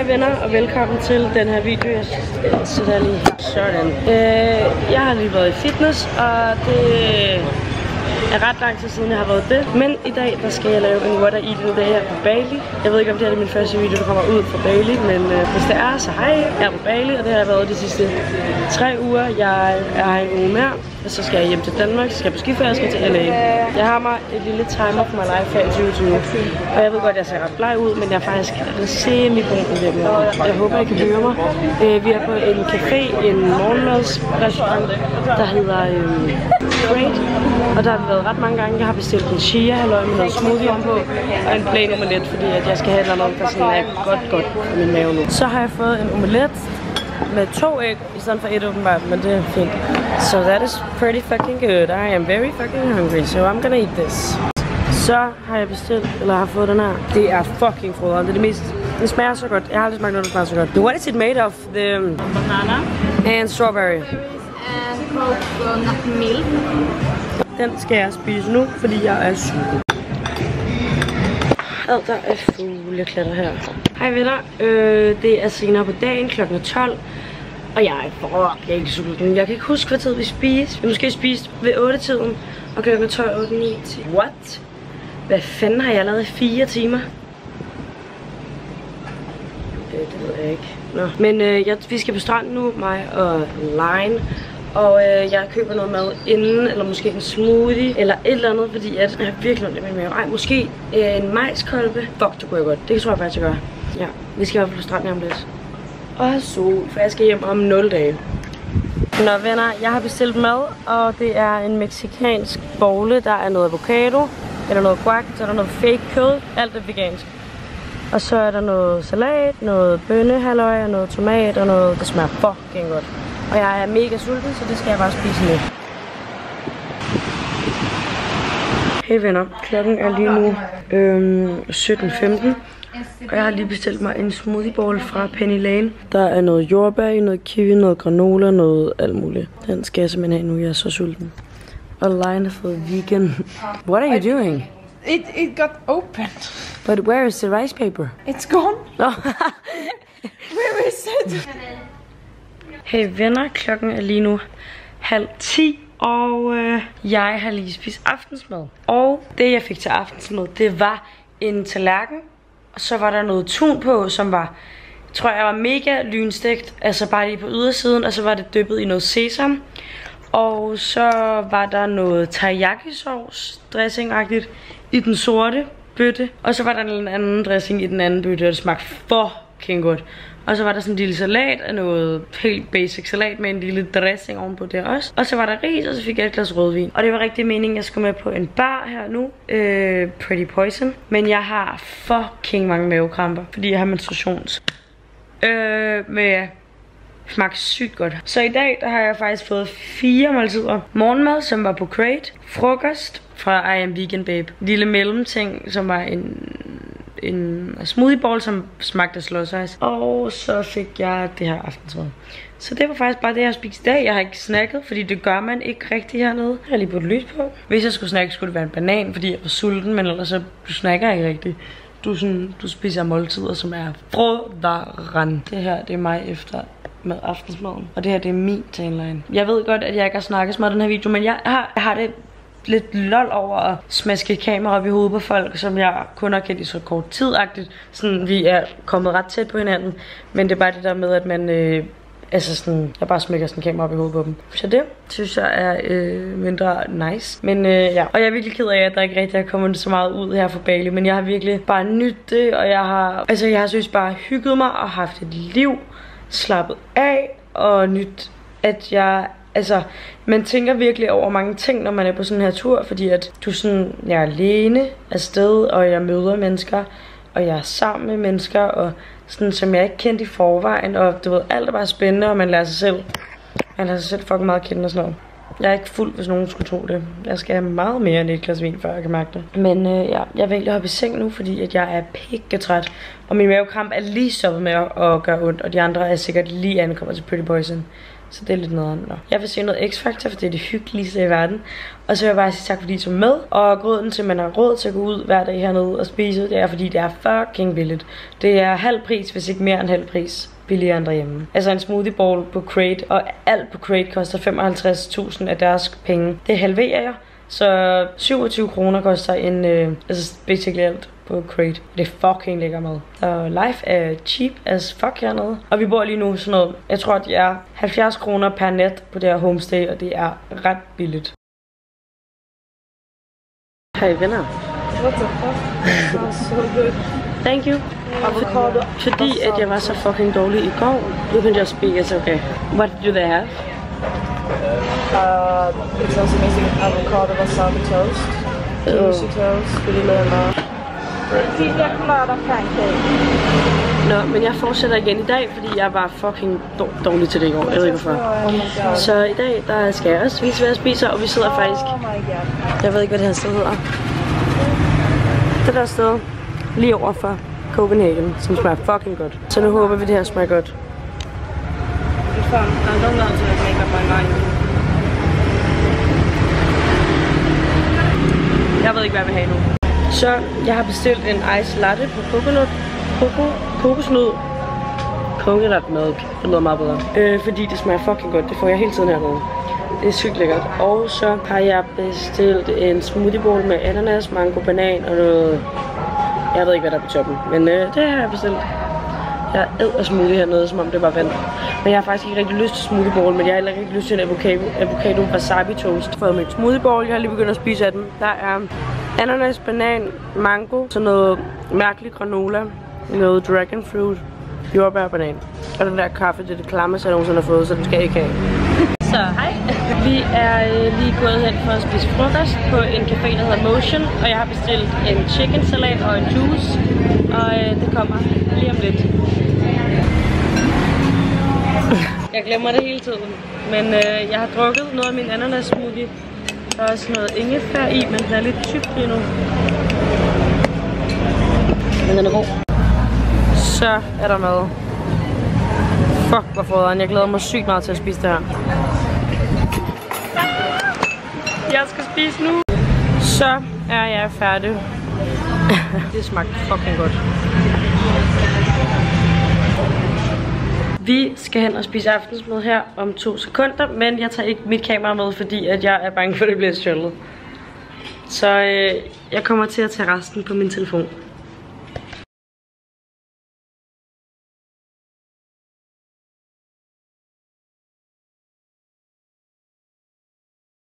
Hej venner og velkommen til den her video. Jeg sætter lige sådan. Jeg har lige været i fitness, og det er ret lang tid siden jeg har været det. Men i dag der skal jeg lave en what I eat day her på Bali. Jeg ved ikke om det her er min første video der kommer ud fra Bali, men hvis det er, så hej. Jeg er på Bali, og det har jeg været de sidste 3 uger. Jeg er her en uge mere, og så skal jeg hjem til Danmark, så skal jeg på skiferie, jeg skal til LA. Jeg har mig et lille timer for mig live her i 2020, og jeg ved godt, at jeg ser ret bleg ud, men jeg er faktisk semi-brun hjemme. Jeg håber, I kan høre mig. Vi er på en café, en morgenmadsrestaurant, der hedder Great, og der har vi været ret mange gange. Jeg har bestilt en chia halløj med noget smoothie ovenpå, og en plain omelet, fordi at jeg skal have et eller andet, der sådan er godt for min mave nu. Så har jeg fået en omelet med 2 æg i stedet for 1 åbenbart, men det er fint. So that is pretty fucking good. I am very fucking hungry, so I'm gonna eat this. Så har jeg bestilt, eller har fået den her. Det er fucking froderen. Det er det mest. Det smager så godt. Jeg har aldrig smagt noget, der smager så godt. What is it made of? The banana and strawberry. And coconut milk. Den skal jeg spise nu, fordi jeg er sulten. Der er fugleklatter her. Hej venner, det er senere på dagen, klokken 12. Og jeg er ikke sulten. Jeg kan ikke huske, hvad tid vi spiste. Vi måske spiste ved 8-tiden, og klokken 12, 8, 9, 10. What? Hvad fanden har jeg lavet i 4 timer? Det ved jeg ikke. Nå. Men vi skal på stranden nu, mig og Line. Og jeg køber noget mad inden, eller måske en smoothie, eller et eller andet, fordi at jeg har virkelig ondt i min mave. Ej, måske en majskolbe. Fuck, det kunne jeg godt. Det tror jeg faktisk, jeg gør. Ja, vi skal i hvert fald på stranden om lidt. Og sol, for jeg skal hjem om 0 dage. Nå venner, jeg har bestilt mad, og det er en mexicansk bolle. Der er noget avocado, eller noget guac, så er der noget fake kød. Alt er vegansk. Og så er der noget salat, noget bønnehalløj, og noget tomat, og noget, der smager fucking godt. Og jeg er mega sulten, så det skal jeg bare spise nu. Hey venner, klokken er lige nu 17:15. Og jeg har lige bestilt mig en smoothie bowl fra Penny Lane. Der er noget jordbær, noget kiwi, noget granola, noget alt muligt. Den skal jeg simpelthen have nu, jeg er så sulten. Og Line har fået vegan. What are you doing? It got opened. But where is the rice paper? It's gone. No. Where is it? Hey venner, klokken er lige nu 9:30, og jeg har lige spist aftensmad. Og det jeg fik til aftensmad, det var en tallerken, og så var der noget tun på, som var, tror jeg var mega lynstegt, altså bare lige på ydersiden, og så var det dyppet i noget sesam. Og så var der noget teriyaki sauce, dressing-agtigt, i den sorte bøtte, og så var der en anden dressing i den anden bøtte, og det smagte fucking godt. Og så var der sådan en lille salat af noget helt basic salat med en lille dressing ovenpå der også. Og så var der ris, og så fik jeg et glas rødvin. Og det var rigtig meningen, jeg skulle med på en bar her nu. Pretty Poison. Men jeg har fucking mange mavekramper, fordi jeg har menstruations. Men ja, smagte sygt godt. Så i dag, der har jeg faktisk fået 4 måltider. Morgenmad, som var på Crate. Frokost fra I Am Vegan Babe. Lille mellemting, som var en smoothie bowl, som smagte af slåsejs. Og så fik jeg det her aftensmad. Så det var faktisk bare det, jeg har spist i dag. Jeg har ikke snacket, fordi det gør man ikke rigtig hernede. Jeg har lige puttet lys på. Hvis jeg skulle snakke, skulle det være en banan, fordi jeg var sulten, men ellers så du snakker ikke rigtigt. Du spiser måltider, som er froderen. Det her, det er mig efter med aftensmaden. Og det her, det er min timeline. Jeg ved godt, at jeg ikke har snakket så meget i den her video, men jeg har det lidt lol over at smaske kamera op i hovedet på folk, som jeg kun har kendt i så kort tid-agtigt. Sådan, vi er kommet ret tæt på hinanden, men det er bare det der med, at man, altså sådan, jeg bare smækker sådan en kamera op i hovedet på dem. Så det synes jeg er mindre nice. Men ja, og jeg er virkelig ked af, at der ikke rigtig er kommet så meget ud her fra Bali, men jeg har virkelig bare nydt det, og jeg har synes bare hygget mig og haft et liv, slappet af og nyt, at man tænker virkelig over mange ting, når man er på sådan her tur, fordi at jeg er alene afsted, og jeg møder mennesker, og jeg er sammen med mennesker, og sådan, som jeg ikke kendte i forvejen, og du ved, alt er bare spændende, og man lærer sig selv fucking meget at kende og sådan noget. Jeg er ikke fuld, hvis nogen skulle tro det. Jeg skal have meget mere end et glas vin, før jeg kan mærke det. Men ja, jeg vil egentlig hoppe i seng nu, fordi at jeg er pikketræt, og min mavekramp er lige stoppet med at gøre ondt, og de andre er sikkert lige ankommet til Pretty Poison. Så det er lidt noget andet. Jeg vil se noget X-Factor, for det er det hyggeligste i verden. Og så vil jeg bare sige tak, fordi I tog med. Og grunden til, at man har råd til at gå ud hver dag hernede og spise, det er, fordi det er fucking billigt. Det er halv pris, hvis ikke mere end halv pris. Billigere end derhjemme. Altså en smoothie bowl på Crate, og alt på Crate koster 55.000 af deres penge. Det halverer jeg. Så 27 kroner koster en, altså basically alt på Crate. Det er fucking lækker mad. Så life er cheap as fuck hernede. Og vi bor lige nu sådan noget, jeg tror at det er 70 kroner per nat på det her homestay, og det er ret billigt. Hej venner. What the fuck? Sounds so good. Thank you. Avocado. Fordi at jeg var så fucking dårlig i går, you can just speak, it's okay. What do they have? It sounds amazing. Avocado wasabi toast. Kimchi toast. Vil I lade mig? Pina colada pancake. Nå, men jeg fortsætter igen i dag, fordi jeg var fucking dårlig til det i går. Jeg ved ikke hvorfor. Så i dag, der skal jeg også vise, hvad jeg spiser, og vi sidder faktisk... Jeg ved ikke, hvad det her sted hedder. Det der sted lige over for Copenhagen, som smager fucking godt. Så nu håber vi, det her smager godt. Jeg ved ikke, hvad jeg vil have nu. Så jeg har bestilt en ice latte på kokosnød. Coconut milk. Det lyder meget bedre. Fordi det smager fucking godt. Det får jeg hele tiden hernede. Det er sygt lækkert. Og så har jeg bestilt en smoothie bowl med ananas, mango, banan og noget... Jeg ved ikke, hvad der er på toppen. Men det har jeg bestilt. Jeg æder smoothie hernede, som om det var vand. Men jeg har faktisk ikke rigtig lyst til smoothie bowl, men jeg har heller ikke lyst til en avocado wasabi toast. Jeg har fået min smoothie bowl, jeg har lige begyndt at spise af den. Der er ananas, banan, mango, så noget mærkelig granola, noget dragon fruit, jordbær og banan. Og den der kaffe, det er det klammeste, jeg nogensinde har fået, så den skal jeg ikke have. Så hej. Vi er lige gået hen for at spise frokost på en café, der hedder Motion. Og jeg har bestilt en chicken salat og en juice. Og det kommer lige om lidt. Jeg glemmer det hele tiden. Men jeg har drukket noget af min ananas smoothie. Der er også noget ingefær i, men den er lidt tyk lige nu. Men den er god. Så er der mad. Fuck, hvor foderen. Jeg glæder mig sygt meget til at spise det her. Jeg skal spise nu. Så er jeg færdig. Det smagte fucking godt. Vi skal hen og spise aftensmad her om 2 sekunder, men jeg tager ikke mit kamera med, fordi at jeg er bange for, at det bliver stjålet. Så jeg kommer til at tage resten på min telefon.